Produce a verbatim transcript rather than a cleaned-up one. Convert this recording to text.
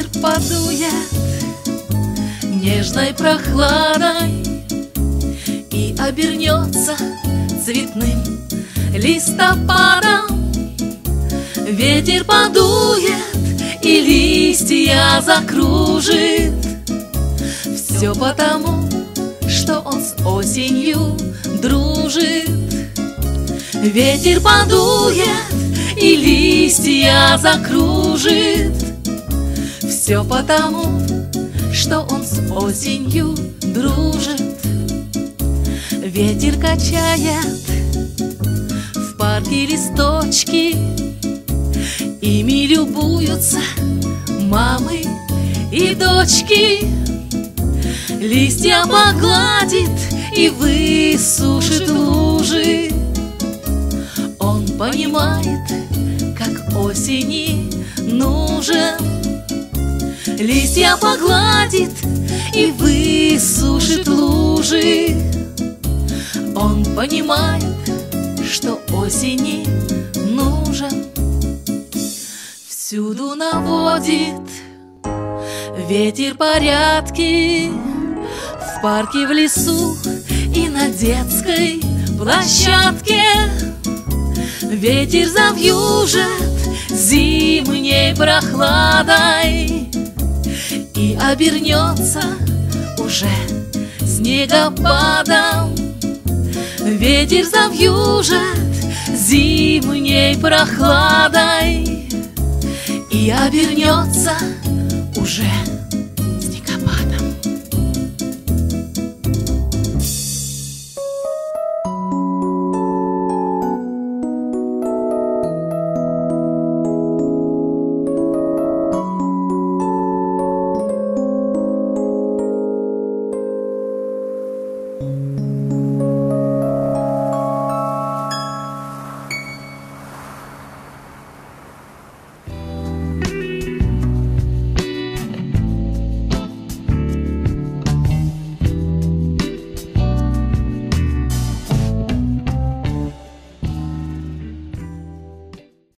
Ветер подует нежной прохладой и обернется цветным листопадом. Ветер подует и листья закружит. Все потому, что он с осенью дружит. Ветер подует и листья закружит. Все потому, что он с осенью дружит. Ветер качает в парке листочки, ими любуются мамы и дочки. Листья погладит и высушит лужи. Он понимает, как осени нужен. Листья погладит и высушит лужи. Он понимает, что осени нужен. Всюду наводит ветер порядки, в парке, в лесу и на детской площадке. Ветер завьюжит зимней прохладой и обернется уже снегопадом. Ветер завьюжит зимней прохладой и обернется уже